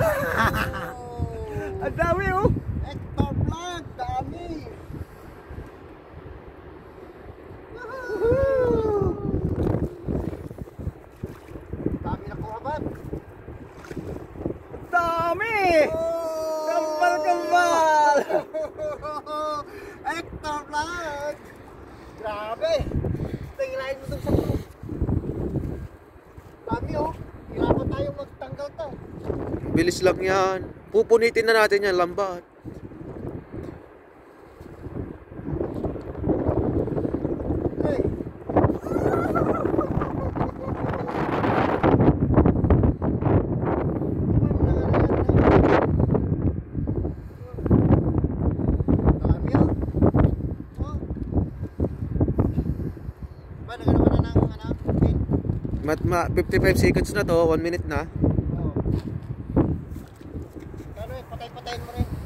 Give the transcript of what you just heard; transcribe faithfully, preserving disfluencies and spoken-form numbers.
Ang dami oh. Hector vlog, dami. Dami na kuhaban. Dami! Kambal, kambal! Hector vlog! Grabe! Tinglain mo dun sa to. Dami oh. Kailangan tayong magtanggal to. Bilis lang yan. Pupunitin na natin yan, lambat. Hey! Mat ma fifty-five seconds na to, one minute na. Oo. Pero eh, patay-patayin mo rin.